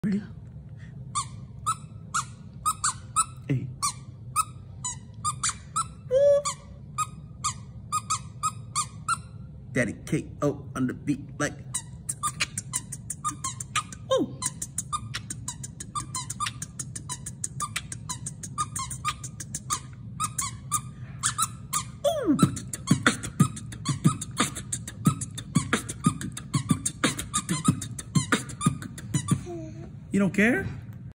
Ready? Hey. Daddy K.O. on the beat like. Ooh. Ooh. You don't care?